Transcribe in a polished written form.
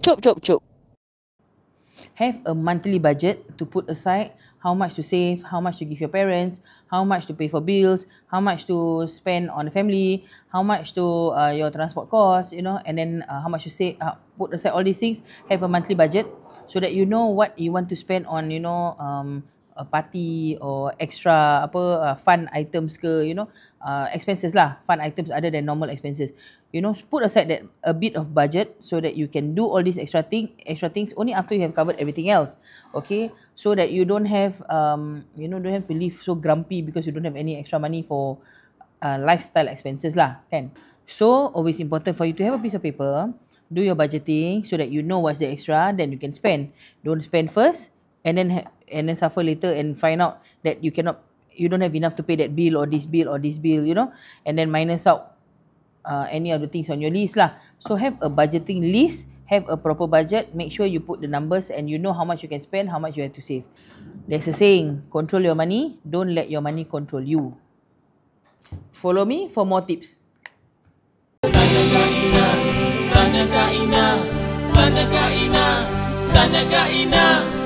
Chop, chop, chop. Have a monthly budget to put aside how much to save, how much to give your parents, how much to pay for bills, how much to spend on the family, how much to your transport costs, you know, and then how much to save, put aside all these things. Have a monthly budget so that you know what you want to spend on, you know, a party or extra apa fun items ke, you know, expenses lah, fun items other than normal expenses. You know, put aside that a bit of budget so that you can do all these extra things only after you have covered everything else. Okay, so that you don't have you know, don't have to live so grumpy because you don't have any extra money for lifestyle expenses lah, kan? So always important for you to have a piece of paper, do your budgeting so that you know what's the extra, then you can spend. Don't spend first and then and then suffer later and find out that you don't have enough to pay that bill or this bill or this bill, you know, and then minus out any of the things on your list lah. So have a budgeting list, have a proper budget, make sure you put the numbers and you know how much you can spend, how much you have to save. There's a saying, control your money, don't let your money control you. Follow me for more tips. Tanya Kak Ina, Tanya Kak Ina, Tanya Kak Ina.